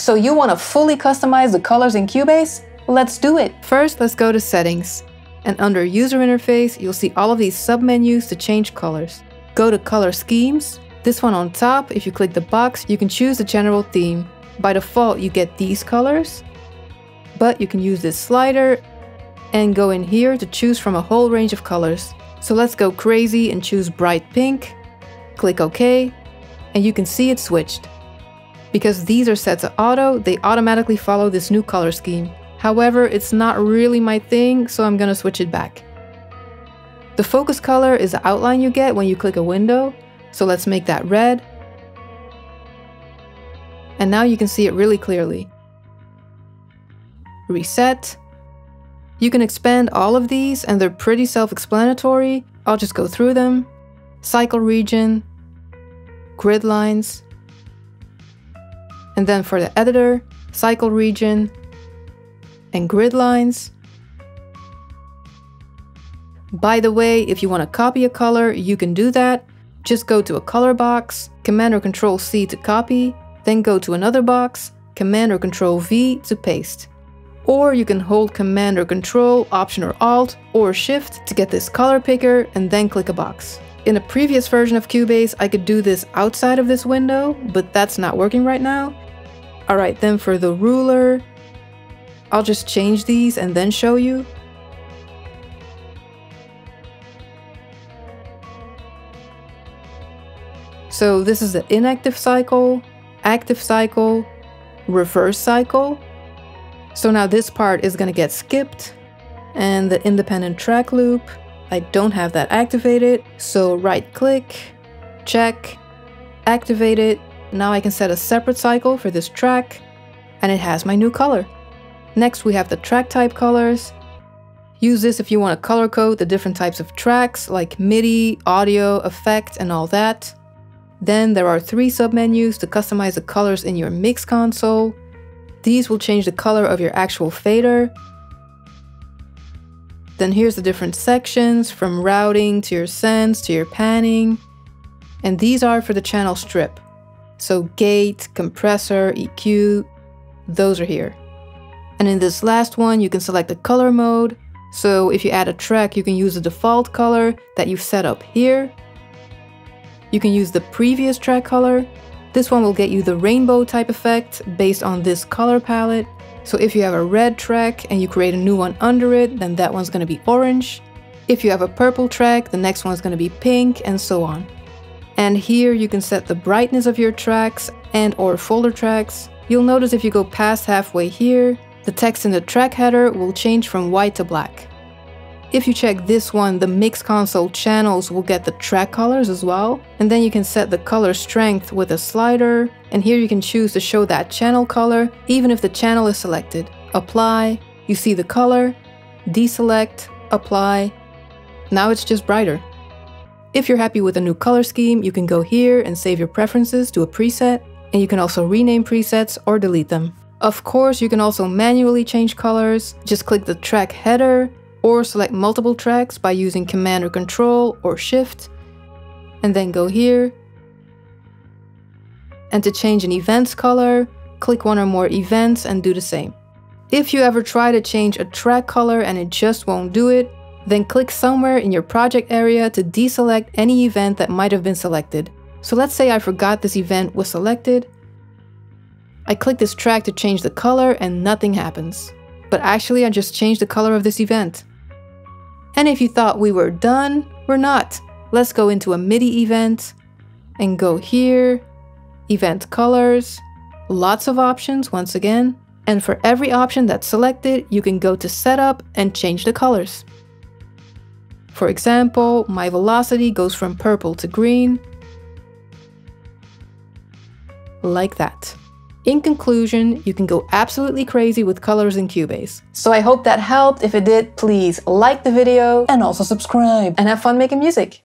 So you want to fully customize the colors in Cubase? Let's do it! First, let's go to Settings. And under User Interface, you'll see all of these sub-menus to change colors. Go to Color Schemes. This one on top, if you click the box, you can choose the general theme. By default, you get these colors. But you can use this slider and go in here to choose from a whole range of colors. So let's go crazy and choose bright pink. Click OK, and you can see it switched. Because these are set to auto, they automatically follow this new color scheme. However, it's not really my thing, so I'm gonna switch it back. The focus color is the outline you get when you click a window, so let's make that red. And now you can see it really clearly. Reset. You can expand all of these and they're pretty self-explanatory. I'll just go through them. Cycle region, grid lines, and then for the editor, cycle region and grid lines. By the way, if you want to copy a color, you can do that. Just go to a color box, Command or Control C to copy, then go to another box, Command or Control V to paste. Or you can hold Command or Control, Option or Alt, or Shift to get this color picker and then click a box. In a previous version of Cubase, I could do this outside of this window, but that's not working right now. Alright, then for the ruler, I'll just change these and then show you. So this is the inactive cycle, active cycle, reverse cycle. So now this part is going to get skipped, and the independent track loop, I don't have that activated, so right click, check, activate it. Now I can set a separate cycle for this track, and it has my new color. Next we have the track type colors. Use this if you want to color code the different types of tracks like MIDI, audio, effect, and all that. Then there are 3 submenus to customize the colors in your mix console. These will change the color of your actual fader. Then here's the different sections, from routing to your sends to your panning. And these are for the channel strip. So gate, compressor, EQ, those are here. And in this last one, you can select the color mode. So if you add a track, you can use the default color that you've set up here. You can use the previous track color. This one will get you the rainbow type effect based on this color palette. So if you have a red track and you create a new one under it, then that one's going to be orange. If you have a purple track, the next one's going to be pink, and so on. And here you can set the brightness of your tracks and or folder tracks. You'll notice if you go past halfway here, the text in the track header will change from white to black. If you check this one, the mix console channels will get the track colors as well. And then you can set the color strength with a slider. And here you can choose to show that channel color, even if the channel is selected. Apply, you see the color, deselect, apply. Now it's just brighter. If you're happy with a new color scheme, you can go here and save your preferences to a preset. And you can also rename presets or delete them. Of course, you can also manually change colors. Just click the track header, or select multiple tracks by using Command or Control or Shift, and then go here. And to change an event's color, click one or more events and do the same. If you ever try to change a track color and it just won't do it, then click somewhere in your project area to deselect any event that might have been selected. So let's say I forgot this event was selected. I click this track to change the color and nothing happens. But actually I just changed the color of this event. And if you thought we were done, we're not. Let's go into a MIDI event and go here, event colors, lots of options once again. And for every option that's selected, you can go to setup and change the colors. For example, my velocity goes from purple to green, like that. In conclusion, you can go absolutely crazy with colors in Cubase. So I hope that helped. If it did, please like the video and also subscribe and have fun making music.